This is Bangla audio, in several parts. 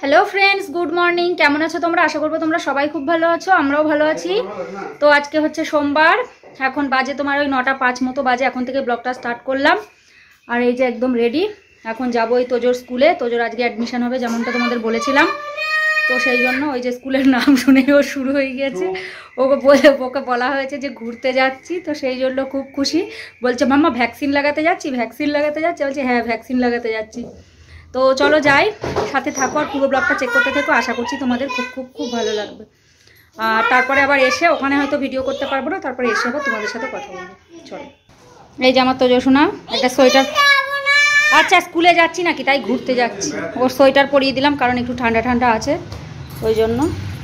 हेलो फ्रेंड्स गुड मर्निंग केमन आछो तोमरा आशा करबो तोमरा सबाई खूब भालो आछो आमराओ भालो आछि। तो आज के होच्छे सोमवार एखन बाजे तोमार ओई 9टा 5 मतो बाजे एखन थेके ब्लगटा स्टार्ट करलाम और এই যে একদম রেডি এখন যাব ওই তোজোর স্কুলে তোজোর আজকে অ্যাডমিশন হবে যেমনটা তোমাদের বলেছিলাম। তো সেই জন্য ওই যে স্কুলের নাম শুনেই ও শুরু হয়ে গেছে ওকে বলা হয়েছে যে ঘুরতে যাচ্ছি তো সেই জন্য খুব খুশি বলছে মাম্মা ভ্যাকসিন লাগাতে যাচ্ছি বলছে হ্যাঁ ভ্যাকসিন লাগাতে যাচ্ছি। তো চলো যাই সাথে থাকো আর পুরো ব্লগটা চেক করতে থাকো আশা করছি তোমাদের খুব খুব খুব ভালো লাগবে। আর তারপরে আবার এসে ওখানে হয়তো ভিডিও করতে পারবো না তারপরে এসে আবার তোমাদের সাথে কথা বলবো। চলো এই যে আমার তোজো শোনা একটা সোয়েটার আচ্ছা স্কুলে যাচ্ছি নাকি তাই ঘুরতে যাচ্ছি ওর সোয়েটার পরিয়ে দিলাম কারণ একটু ঠান্ডা ঠান্ডা আছে ওই জন্য।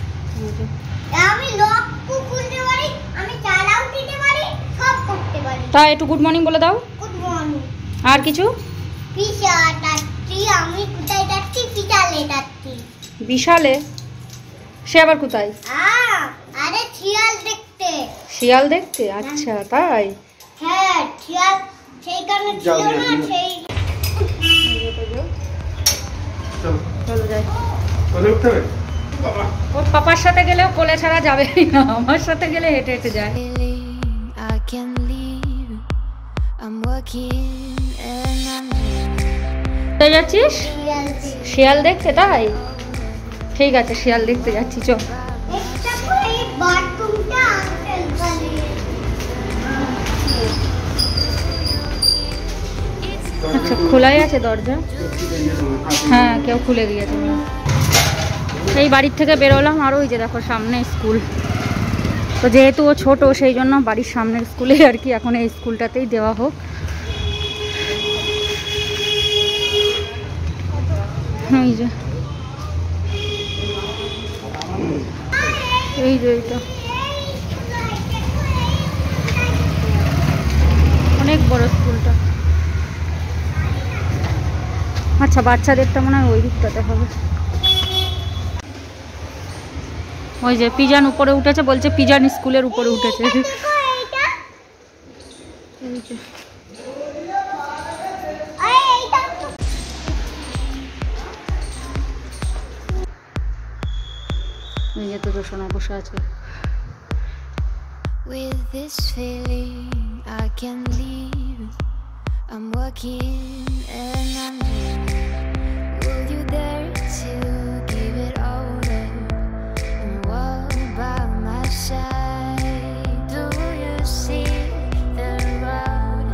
তা একটু গুড মর্নিং বলে দাও। Good morning. আর কিছু বিশালে সে আবার কোথায়? আরে শিয়াল দেখতে। শিয়াল দেখতে আচ্ছা তাই হ্যাঁ শিয়াল সেই কারণে ছিল না সেই চলো যাই ওর পাপার সাথে গেলেও কোলে ছাড়া যাবে না আমার সাথে গেলে হেঁটে হেঁটে যায়। যাচ্ছিস শিয়াল দেখতে তাই ঠিক আছে শিয়াল দেখতে যাচ্ছি চল। আচ্ছা খোলাই আছে দরজা হ্যাঁ কেউ খুলে দিয়েছে। এই বাড়ির থেকে বেরোলাম আর ওই যে দেখো সামনে স্কুল তো যেহেতু ও ছোট সেই জন্য বাড়ির সামনের স্কুলে আর কি এখন এই স্কুলটাতেই দেওয়া হোক। এই যে এইটা অনেক বড় স্কুলটা আচ্ছা বাচ্চাদেরটা মনে হয় ওই দিকটাতে হবে। ওই যে পিজান উপরে উঠেছে বলছে পিজান স্কুলের উপরে উঠেছে। এই যে তো সোনা বসে আছে। With this feeling I can leave. I'm walking and I'm leaving. Will you dare to give it all up and walk by my side? Do you see the road?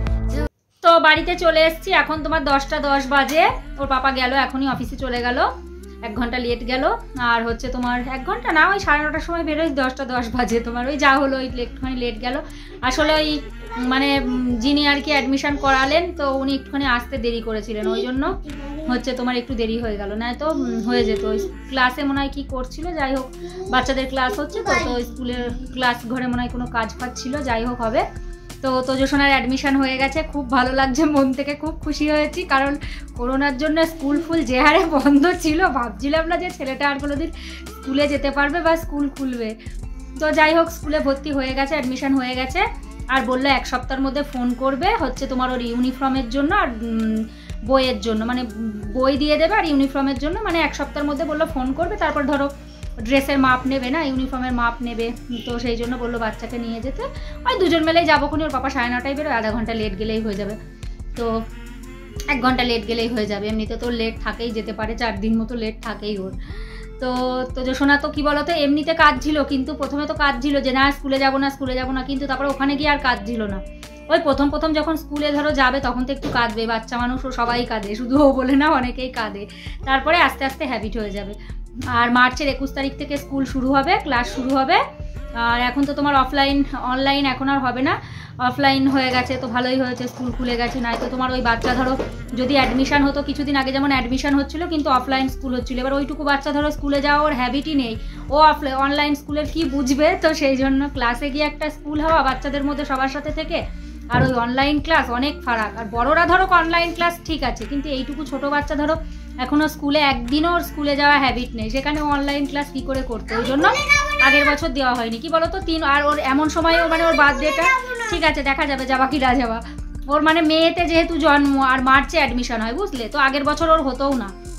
তো বাড়িতে চলে এসেছি এখন তোমার 10টা 10 বাজে ওর পাপা গেল এখনই অফিসে চলে গেল 1 ঘন্টা লেট গেল আর হচ্ছে তোমার 1 ঘন্টা না ওই 9:30টার সময় বেরোই 10টা 10 বাজে তোমার ওই যা হলো ওই একটুখানি লেট গেল আসলে ওই মানে যিনি আর কি অ্যাডমিশন করালেন তো উনি একটুখানি আসতে দেরি করেছিলেন ওই জন্য হচ্ছে তোমার একটু দেরি হয়ে গেল না তো হয়ে যেত ওই ক্লাসে মনে হয় কি করছিল যাই হোক বাচ্চাদের ক্লাস হচ্ছে তো তো স্কুলের ক্লাস ঘরে মনে হয় কোনো কাজ ফাজ ছিল যাই হোক হবে। তো তোজোসোনার অ্যাডমিশন হয়ে গেছে খুব ভালো লাগছে মন থেকে খুব খুশি হয়েছি কারণ করোনার জন্য স্কুল ফুল যে হারে বন্ধ ছিল ভাবছিলাম না যে ছেলেটা আর কোনোদিন স্কুলে যেতে পারবে বা স্কুল খুলবে। তো যাই হোক স্কুলে ভর্তি হয়ে গেছে অ্যাডমিশন হয়ে গেছে আর বললো 1 সপ্তাহের মধ্যে ফোন করবে হচ্ছে তোমার ওর ইউনিফর্মের জন্য আর বইয়ের জন্য মানে বই দিয়ে দেবে আর ইউনিফর্মের জন্য মানে 1 সপ্তাহের মধ্যে বললো ফোন করবে তারপর ধরো ড্রেসের মাপ নেবে না ইউনিফর্মের মাপ নেবে তো সেই জন্য বললো বাচ্চাকে নিয়ে যেতে ওই দুজন মিলেই যাবো খুনি ওর পাপা 9:30টায় বেরোয় আধা ঘন্টা লেট গেলেই হয়ে যাবে তো 1 ঘন্টা লেট গেলেই হয়ে যাবে এমনিতে তো লেট থাকেই যেতে পারে 4 দিন মতো লেট থাকেই ওর। তো তোজোসোনা তো কি বলতো এমনিতে কাজ ছিল কিন্তু প্রথমে তো কাজ ছিল যে না স্কুলে যাবো না কিন্তু তারপরে ওখানে গিয়ে আর কাজ ছিল না ওই প্রথম যখন স্কুলে ধরো যাবে তখন তো একটু কাঁদবে বাচ্চা মানুষ ও সবাই কাঁদে শুধু ও বলে না অনেকেই কাঁদে তারপরে আস্তে আস্তে হ্যাবিট হয়ে যাবে। আর মার্চের 21 তারিখ থেকে স্কুল শুরু হবে ক্লাস শুরু হবে আর এখন তো তোমার অনলাইন এখন আর হবে না অফলাইন হয়ে গেছে তো ভালোই হয়েছে স্কুল খুলে গেছে নাই তো তোমার ওই বাচ্চা ধরো যদি অ্যাডমিশন হতো কিছুদিন আগে যেমন অ্যাডমিশন হচ্ছিল কিন্তু অফলাইন স্কুল হচ্ছিল এবার ওইটুকু বাচ্চা ধরো স্কুলে যাওয়ার হ্যাবিটই নেই ও অনলাইন স্কুলের কি বুঝবে তো সেই জন্য ক্লাসে গিয়ে একটা স্কুল হওয়া বাচ্চাদের মধ্যে সবার সাথে থেকে আর ওই অনলাইন ক্লাস অনেক ফারাক আর বড়রা ধরো অনলাইন ক্লাস ঠিক আছে কিন্তু এইটুকু ছোট বাচ্চা ধরো এখনো স্কুলে একদিনও স্কুলে যাওয়া হ্যাবিট নেই সেখানে অনলাইন ক্লাস কি করে করতে ওই জন্য আগের বছর দেওয়া হয়নি কি বলতো 3 আর ওর এমন সময় মানে ওর বার্থডেটা ঠিক আছে দেখা যাবে যাবা কি না যাবা ওর মানে মেয়েতে যেহেতু জন্ম আর মার্চে অ্যাডমিশন হয় বুঝলে তো আগের বছর ওর হতোও না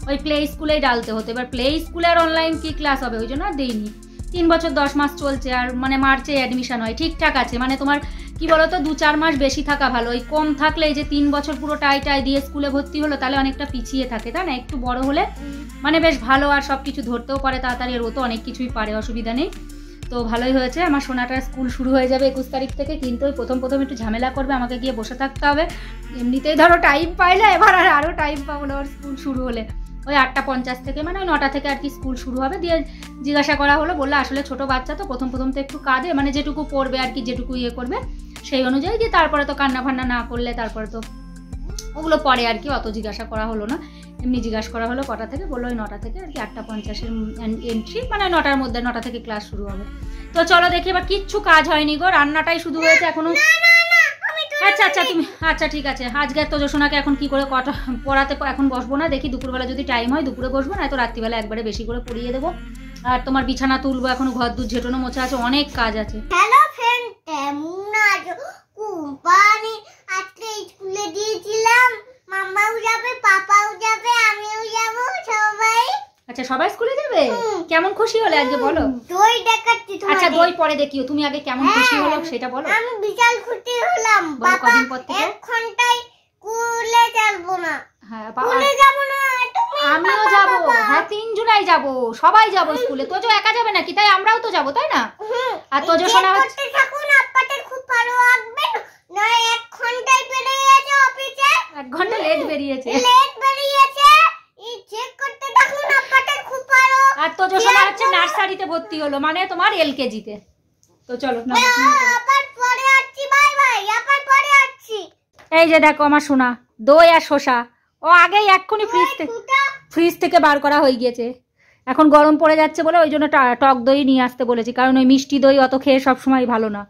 ওই প্লে স্কুলেই ডালতে হতো। এবার প্লে স্কুলে আর অনলাইন কি ক্লাস হবে, ওই জন্য আর দিইনি। 3 বছর 10 মাস চলছে, আর মানে মার্চে অ্যাডমিশন হয়, ঠিকঠাক আছে। মানে তোমার কি বলতো 2-4 মাস বেশি থাকা ভালো। ওই কম থাকলে এই যে 3 বছর পুরো টাই দিয়ে স্কুলে ভর্তি হলো, তাহলে অনেকটা পিছিয়ে থাকে, তাই না? একটু বড় হলে মানে বেশ ভালো, আর সব কিছু ধরতেও পারে তাড়াতাড়ি, আর ও তো অনেক কিছুই পারে, অসুবিধা নেই। তো ভালোই হয়েছে, আমার সোনাটার স্কুল শুরু হয়ে যাবে 21 তারিখ থেকে। কিন্তু ওই প্রথম একটু ঝামেলা করবে, আমাকে গিয়ে বসে থাকতে হবে। এমনিতেই ধরো টাইম পাইলে, এবার আরও টাইম পাবো না ওর স্কুল শুরু হলে। ওই 8:50 থেকে মানে ওই 9টা থেকে আর কি স্কুল শুরু হবে। দিয়ে জিজ্ঞাসা করা হলো, বললো আসলে ছোটো বাচ্চা তো প্রথম তো একটু কাঁদে, মানে যেটুকু পড়বে আর কি, যেটুকু ইয়ে করবে সেই অনুযায়ী। দিয়ে তারপরে তো কান্না ফান্না না করলে তারপরে তো ওগুলো পরে আর কি, অত জিজ্ঞাসা করা হলো না। এমনি জিজ্ঞাসা করা হলো কটা থেকে, বললো ওই 9টা থেকে আর কি, 8:50-এর এন্ট্রি, মানে 9টার মধ্যে 9টা থেকে ক্লাস শুরু হবে। তো চলো দেখি। এবার কিচ্ছু কাজ হয়নি গো, রান্নাটাই শুধু হয়েছে এখনো। আচ্ছা তুমি, আচ্ছা ঠিক আছে। আজকে তো জোসোনাকে এখন কি করে কটা পড়াতে এখন বসবো না, দেখি দুপুরবেলা যদি টাইম হয় দুপুরে বসবো, না তো রাত্রিবেলা একবারে বেশি করে পড়িয়ে দেবো। আর তোমার বিছানা তুলবো, এখনো ঘর দুধ ঝেটানো মোছা আছে, অনেক কাজ আছে। হ্যালো ফ্রেন্ড, কেমন আছো? কোম্পানি আজকে স্কুলে দিয়েছিলাম, মামাও যাবে, পাপাও যাবে, আমিও যাবো, সবাই। আচ্ছা সবাই স্কুলে যাবে? কেমন খুশি হলে আজকে বলো? দই দেখাচ্ছি তোমাকে। আচ্ছা দই পরে দেখিও, তুমি আগে কেমন খুশি হলো সেটা বলো। আমি বিশাল খুশি হলাম। বাবা কদিন পর থেকে? 1 ঘন্টায় স্কুলে যাবো না। হ্যাঁ স্কুলে যাবো না, আমিও যাবো। হ্যাঁ 3 জুলাই যাবো, সবাই যাবো স্কুলে। তোজো একা যাবে নাকি? তাই আমরাও তো যাবো, তাই না? আর তোজো শোনা হচ্ছে থাকুন, আপনাদের খুব ভালো লাগবে না। 1 ঘন্টায় বেরিয়েছে অফিসে, 1 ঘন্টা লেট বেরিয়েছে। এই চেক করতে থাকুন, আপনাদের খুব ভালো। আর তোজো শোনা হচ্ছে নার্সারিতে ভর্তি হলো, মানে তোমার LKG-তে। তো চলো না, আবার পরে আসছি, বাই বাই, আবার পরে আসছি। এই যে দেখো আমার সোনা, দই আর শসা ও আগেই এক্ষুনি ফ্রিজ থেকে বার করা হয়ে গিয়েছে। এখন গরম পড়ে যাচ্ছে বলে ওই জন্য টক দই নিয়ে আসতে বলেছি, কারণ ওই মিষ্টি দই অত খেয়ে সবসময় ভালো না।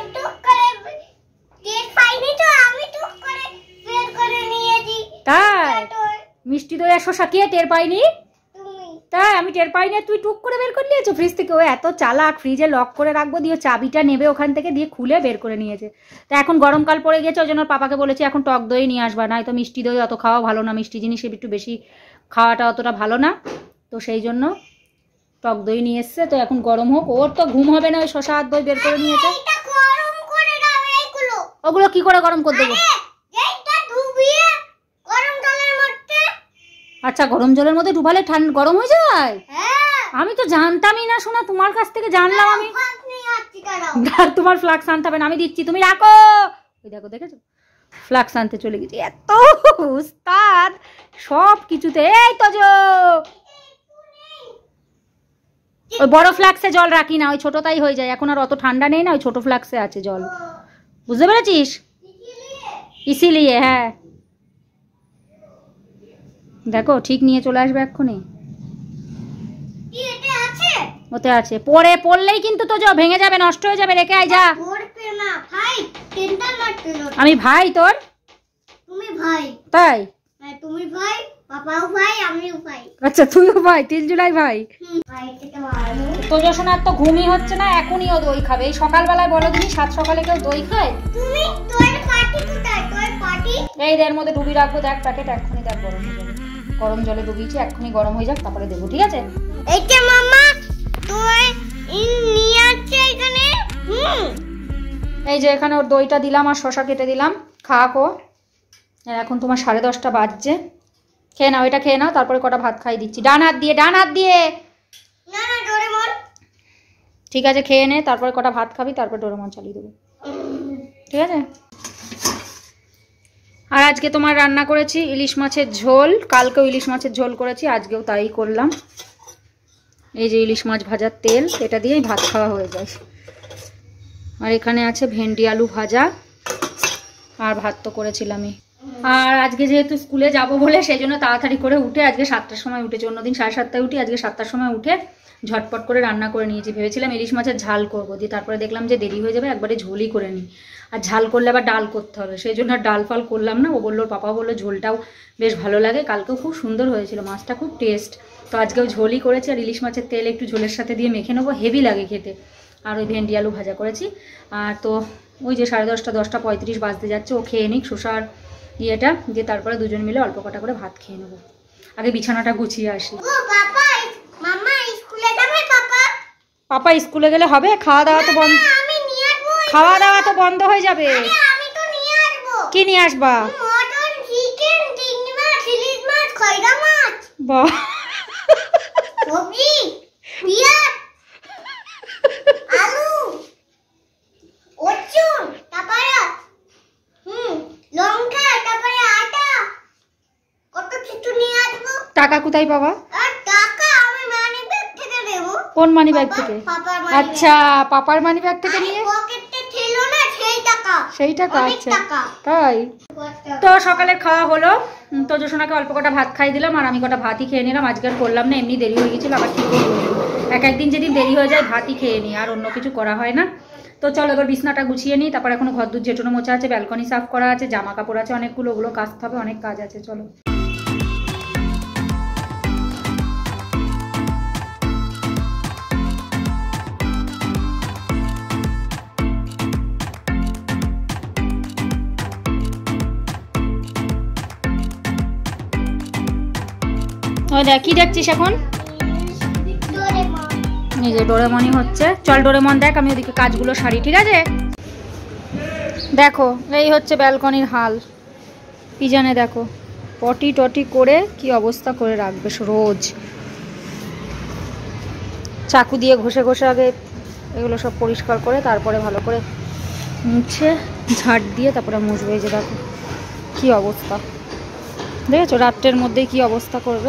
তাই মিষ্টি দই আর শসা কে টের পাইনি? তাই আমি টের পাইনি, তুই টুক করে বের করে নিয়েছো ফ্রিজ থেকে। ও এত চালাক, ফ্রিজে লক করে রাখবো, দিয়ে চাবিটা নেবে ওখান থেকে, দিয়ে খুলে বের করে নিয়েছে। তা এখন গরমকাল পড়ে গেছে, ওই জন্য পাপাকে বলেছি এখন টক দই নিয়ে আসবা, না তো মিষ্টি দই অত খাওয়া ভালো না, মিষ্টি জিনিস একটু বেশি খাওয়াটা অতটা ভালো না। তো সেই জন্য টক দই নিয়ে এসছে। তো এখন গরম হোক, ওর তো ঘুম হবে না, ওই শসা আর দই বের করে নিয়েছে। ওগুলো কি করে গরম করে দেবো? আচ্ছা গরম জলের মধ্যে ডুবালে গরম হয়ে যায়? আমি তো জানতামই না শোনা, তোমার কাছ থেকে জানলাম আমি। তোমার ফ্লাক্স আনতে হবে না, আমি দিচ্ছি, তুমি রাখো। ওই দেখো, দেখেছো ফ্লাক্স আনতে চলে গেছি। এত উস্তাদ সব কিছুতে। এই তো ওই বড় ফ্লাক্সে জল রাখি না, ওই ছোটটাই হয়ে যায়। এখন আর অত ঠান্ডা নেই না, ওই ছোট ফ্লাক্সে আছে জল, বুঝতে পেরেছিস? ইসিলিয়ে হ্যাঁ, দেখো ঠিক নিয়ে চলে আসবে এক্ষুনি। ওতে আছে, পড়লেই কিন্তু তো ভেঙে যাবে, নষ্ট হয়ে যাবে, রেখে আয় যা। আমি ভাই তোর? তুমি ভাই? তাই তুমি ভাই, পাপাও ভাই, আমিও ভাই। আচ্ছা তুইও ভাই, 3 জুলাই ভাই। তোজো শোনার তো ঘুমই হচ্ছে না, এখনই ও দই খাবে। এই সকালবেলায় বলো তুমি, 7 সকালে কেউ দই খায়? তুমি তোর পার্টি কোথায়? তোর পার্টি এই এর মধ্যে ডুবি রাখবো, দেখ প্যাকেট এক্ষুনি দেখ গরম হয়ে যাবে। গরম জলে ডুবিয়েছি, এক্ষুনি গরম হয়ে যাক তারপরে দেবো, ঠিক আছে? এইটা মামা তুই নিয়ে আসছে এখানে। এই যে এখানে ওর দইটা দিলাম আর শসা কেটে দিলাম, খাওয়াকো। আর এখন তোমার 10:30 বাজছে। খেয়ে নাও, এটা খেয়ে নাও, তারপরে কটা ভাত খাই দিচ্ছি। ডান হাত দিয়ে, ডান হাত দিয়ে। না না ডোরেমন। ঠিক আছে খেয়ে নে, তারপরে কটা ভাত খাবি, তারপর ডোরেমন চালিয়ে দেবো, ঠিক আছে? আর আজকে তোমার রান্না করেছি ইলিশ মাছের ঝোল। কালকেও ইলিশ মাছের ঝোল করেছি, আজকেও তাই করলাম। এই যে ইলিশ মাছ ভাজার তেল, এটা দিয়েই ভাত খাওয়া হয়ে যায়। আর এখানে আছে ভেন্ডি আলু ভাজা, আর ভাত তো করেছিলামই। আর আজকে যেহেতু স্কুলে যাব বলে সেই জন্য তাড়াতাড়ি করে উঠে, আজকে 7টার সময় উঠেছি, অন্যদিন 7:30টায় উঠি, আজকে 7টার সময় উঠে ঝটপট করে রান্না করে নিয়েছি। ভেবেছিলাম ইলিশ মাছের ঝাল করবো, দিয়ে তারপরে দেখলাম যে দেরি হয়ে যাবে, একবারে ঝোলই করে নিই। আর ঝাল করলে আবার ডাল করতে হবে, সেই জন্য ডাল ফাল করলাম না। ও বললো, পাপা বললো ঝোলটাও বেশ ভালো লাগে, কালকেও খুব সুন্দর হয়েছিল, মাছটা খুব টেস্ট। তো আজকেও ঝোলই করেছি, আর ইলিশ মাছের তেল একটু ঝোলের সাথে দিয়ে মেখে নেবো, হেভি লাগে খেতে। আর ওই ভেন্ডি আলু ভাজা করেছি। আর তো ওই যে 10:30, 10:35 বাজতে যাচ্ছে, ও খেয়ে নিক শসার ইয়েটা, দিয়ে তারপরে দুজন মিলে অল্প কটা করে ভাত খেয়ে নেবো। আগে বিছানাটা গুছিয়ে আসি। ও বাবা, মাম্মা স্কুলে যাবে পাপা? পাপা স্কুলে গেলে হবে? খাওয়া দাওয়া তো বন্ধ। আমি নিয়ে আসবো। খাওয়া দাওয়া তো বন্ধ হয়ে যাবে। আমি তো নিয়ে আসবো। কি নিয়ে আসবা? মটন, চিকেন, চিংড়ি মাছ, ইলিশ মাছ, খয়রা মাছ, বাহ, সবজি, পেঁয়াজ, আলু, রসুন, তারপরে লঙ্কা, তারপরে আটা, কত কিছু নিয়ে আসবো। টাকা কোথায় পাবা? আর টাকা আমি মানি ব্যাগ থেকে দেব। কোন মানি ব্যাগ থেকে? পাপার মানি। আচ্ছা, পাপার মানি ব্যাগ থেকে নিয়ে? পকেটে ছিল না সেই টাকা। সেই টাকা? অনেক আচ্ছা টাকা। তাই। তো সকালে খাওয়া হলো, তো জোসনাকে অল্প কটা ভাত খাই দিলাম, আর আমি কটা ভাতই খেয়ে নিলাম। আজকে আর করলাম না, এমনি দেরি হয়ে গেছিল। আবার ঠিক একদিন যেদিন দেরি হয়ে যায় ভাতই খেয়ে নিই, আর অন্য কিছু করা হয় না। তো চলো এবার বিছনাটা গুছিয়ে নিই, তারপর এখনো ঘর দূর জেটোনো মোছা আছে, ব্যালকনি সাফ করা আছে, জামা কাপড় আছে অনেকগুলো, ওগুলো কাচতে হবে, অনেক কাজ আছে। চলো। ওই দেখ, কি দেখছিস এখন? এই যে ডোরেমনই হচ্ছে। চল ডোরেমন দেখ, আমি ওদিকে কাজগুলো সারি, ঠিক আছে? দেখো এই হচ্ছে ব্যালকনির হাল। পিজানে দেখো পটি টটি করে কি অবস্থা করে রাখবে রোজ। চাকু দিয়ে ঘষে ঘষে আগে এগুলো সব পরিষ্কার করে তারপরে ভালো করে মুছে ঝাড় দিয়ে তারপরে মুছবে। এই যে দেখো কি অবস্থা, দেখেছো? রাত্রের মধ্যেই কি অবস্থা করবে।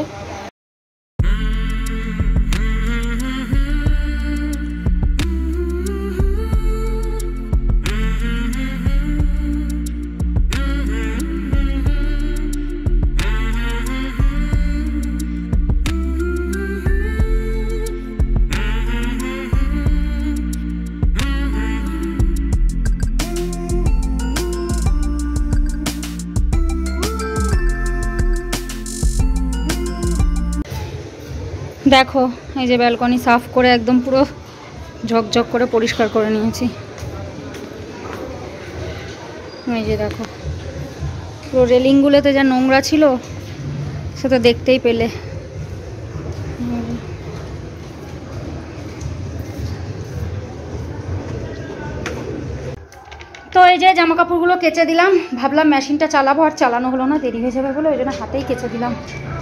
দেখো এই যে ব্যালকনি সাফ করে একদম পুরো ঝকঝক করে পরিষ্কার করে নিয়েছি। এই যে দেখো পুরো রেলিংগুলোতে যা নোংরা ছিল সে তো দেখতেই পেলে। তো এই যে জামা কাপড়গুলো কেচে দিলাম, ভাবলাম মেশিনটা চালাবো, আর চালানো হলো না, দেরি হয়ে যাবে বলে ওই জন্য হাতেই কেচে দিলাম।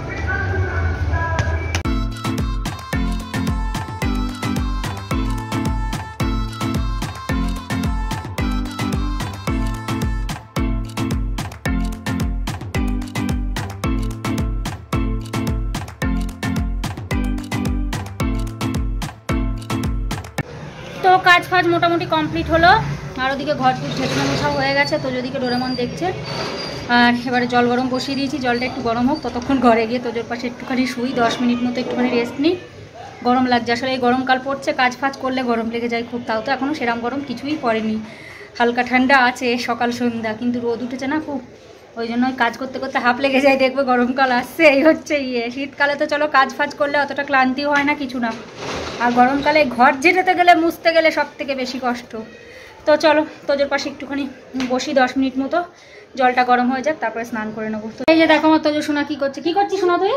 তো কাজ ফাজ মোটামুটি কমপ্লিট হলো, আর ওদিকে ঘর ঝেঁটানো মোছাও হয়ে গেছে। তো যদিকে ডোরেমন দেখছে, আর এবারে জল গরম বসিয়ে দিয়েছি, জলটা একটু গরম হোক, ততক্ষণ ঘরে গিয়ে তোজোর পাশে একটুখানি শুই, 10 মিনিট মতো একটুখানি রেস্ট নিই। গরম লাগছে আসলে, এই গরমকাল পড়ছে, কাজ ফাজ করলে গরম লেগে যায় খুব। তাও তো এখনও সেরকম গরম কিছুই পড়েনি, হালকা ঠান্ডা আছে সকাল সন্ধ্যা, কিন্তু রোদ উঠেছে না খুব, ওই জন্য কাজ করতে করতে হাঁপ লেগে যায়। দেখবে গরমকাল আসছে, এই হচ্ছে শীতকালে তো চলো কাজ ফাজ করলে অতটা ক্লান্তিও হয় না, কিছু না, আর গরমকালে ঘর ঝেঁটাতে গেলে মুছতে গেলে সব থেকে বেশি কষ্ট। তো চলো তোজোর পাশে একটুখানি বসি 10 মিনিট মতো, জলটা গরম হয়ে যাক, তারপরে স্নান করে নেবো। তো এই যে দেখো আমার তোজো শোনা কি করছে। কি করছিস শোনা তুই?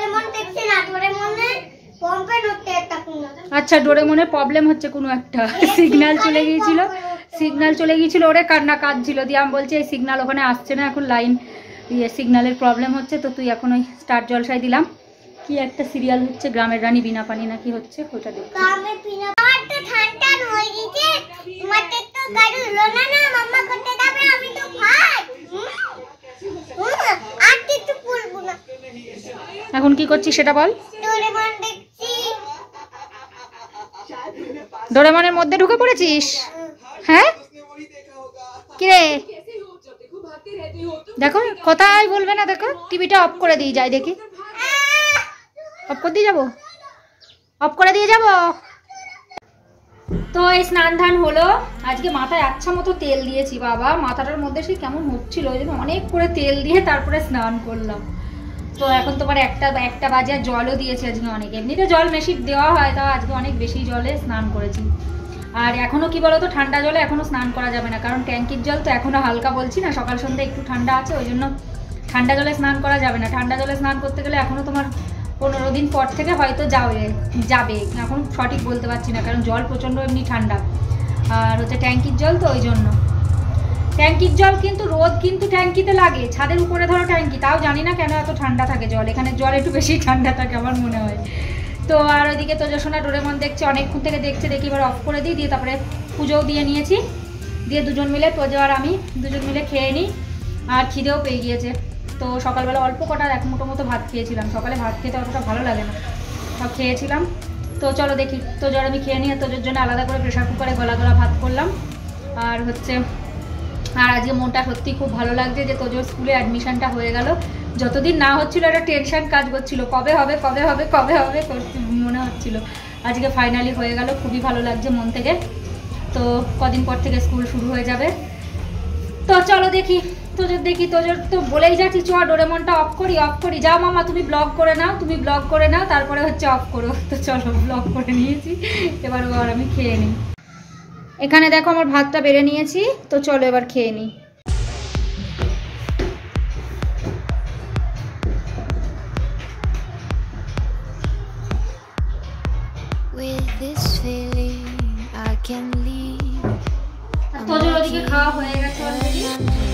আচ্ছা ডোরেমনের প্রবলেম হচ্ছে কোনো একটা, সিগন্যাল চলে গিয়েছিল ওরে, কান্না কাঁদছিল, দিয়ে আমি বলছি এই সিগন্যাল ওখানে আসছে না এখন, লাইন সিগন্যালের প্রবলেম হচ্ছে। তো তুই এখন ওই স্টার জলসাই দিলাম, কি একটা সিরিয়াল হচ্ছে গ্রামের রানী বিনা পানি নাকি হচ্ছে, ওটা দেখছি। এখন কি করছিস সেটা বল। ডোরেমনের মধ্যে ঢুকে পড়েছিস? হ্যাঁ কিরে দেখো কথাই বলবে না, দেখো টিভিটা অফ করে দিয়ে যাই, দেখি অফ করে দিয়ে যাবো, অফ করে দিয়ে যাবো। তো এই স্নান ধান হলো, আজকে মাথায় আচ্ছা মতো তেল দিয়েছি, বাবা মাথাটার মধ্যে সেই কেমন হচ্ছিল, ওই জন্য অনেক করে তেল দিয়ে তারপরে স্নান করলাম। তো এখন তোমার একটা বাজে, জলও দিয়েছে আজকে অনেক, এমনিতে জল বেশি দেওয়া হয়, তাও আজকে অনেক বেশি জলে স্নান করেছি। আর এখনো কি বলতো, ঠান্ডা জলে এখনো স্নান করা যাবে না, কারণ ট্যাঙ্কির জল তো এখনো হালকা বলছি না, সকাল সন্ধ্যা একটু ঠান্ডা আছে, ওই জন্য ঠান্ডা জলে স্নান করা যাবে না। ঠান্ডা জলে স্নান করতে গেলে এখনও তোমার 15 দিন পর থেকে হয়তো যাবে, এখন সঠিক বলতে পারছি না, কারণ জল প্রচণ্ড এমনি ঠান্ডা। আর হচ্ছে ট্যাঙ্কির জল তো ওই জন্য। ট্যাঙ্কির জল কিন্তু রোদ কিন্তু ট্যাঙ্কিতে লাগে, ছাদের উপরে ধরো ট্যাঙ্কি, তাও জানি না কেন এত ঠান্ডা থাকে জল। এখানে জল একটু বেশি ঠান্ডা থাকে আমার মনে হয়। তো আর ওইদিকে তোজসোনা ডোরেমন দেখছে, অনেকক্ষণ থেকে দেখছে, দেখি এবার অফ করে দিই, দিয়ে তারপরে পুজোও দিয়ে নিয়েছি, দিয়ে দুজন মিলে তোজো আর আমি দুজন মিলে খেয়ে নিই। আর খিদেও পেয়ে গিয়েছে। তো সকালবেলা অল্প কটা এক মুঠো মতো ভাত খেয়েছিলাম, সকালে ভাত খেতে অতটা ভালো লাগে না, সব খেয়েছিলাম। তো চলো দেখি তোজো আর আমি খেয়ে নিই। তোজোর জন্য আলাদা করে প্রেশার কুকারে গলা ভাত করলাম। আর হচ্ছে আর আজকে মনটা সত্যি খুব ভালো লাগছে যে তোজোর স্কুলে অ্যাডমিশনটা হয়ে গেল। যতদিন না হচ্ছিলো একটা টেনশন কাজ করছিল, কবে হবে কবে হবে কবে হবে মনে হচ্ছিল। আজকে ফাইনালি হয়ে গেল, খুবই ভালো লাগছে মন থেকে। তো কদিন পর থেকে স্কুল শুরু হয়ে যাবে। তো চলো দেখি তোজোর তো বলেই যাচ্ছি চ ডোরেমনটা অফ করি। যাও মামা তুমি ব্লগ করে নাও, তারপরে হচ্ছে অফ করো। তো চলো ব্লগ করে নিয়েছি, এবার আর আমি খেয়ে নিই। এখানে দেখো আমার ভাতটা বেড়ে নিয়েছি, তো চলো এবার খেয়ে নিই। তোজোর ওদিকে খাওয়া হয়ে গেছে অলরেডি।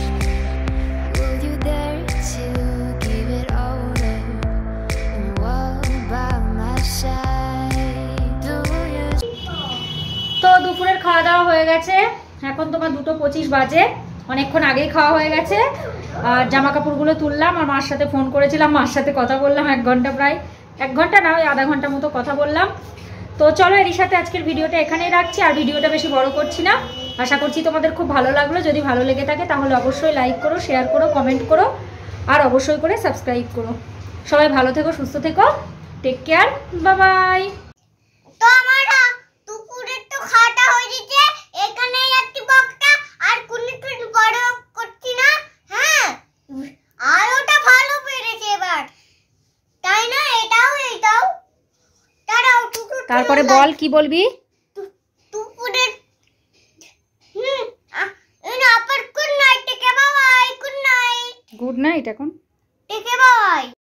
তো দুপুরের খাওয়া দাওয়া হয়ে গেছে, এখন তোমার 2:25 বাজে, অনেকক্ষণ আগেই খাওয়া হয়ে গেছে। আর জামা কাপড়গুলো তুললাম, আর মার সাথে ফোন করেছিলাম, মার সাথে কথা বললাম 1 ঘন্টা, প্রায় 1 ঘন্টা না, ওই আধা ঘন্টা মতো কথা বললাম। তো চলো এরই সাথে আজকের ভিডিওটা এখানেই রাখছি, আর ভিডিওটা বেশি বড় করছি না। আশা করছি তোমাদের খুব ভালো লাগলো। যদি ভালো লেগে থাকে তাহলে অবশ্যই লাইক করো, শেয়ার করো, কমেন্ট করো, আর অবশ্যই করে সাবস্ক্রাইব করো। সবাই ভালো থেকো, সুস্থ থেকো, টেক কেয়ার, বাই বাই। তো আমার দুপুরের তো খাওয়াটা হয়ে গেছে, এখানেই একটি বক্তা আর কোনো একটু বড় করছি না। হ্যাঁ, আর ওটা ভালো পেরেছে এবার, তাই না? এটাও তারাও তারপরে বল কি বলবি? দুপুরের আপার গুড নাইট, টেকে বাই, গুড নাইট এখন টেকে বাই।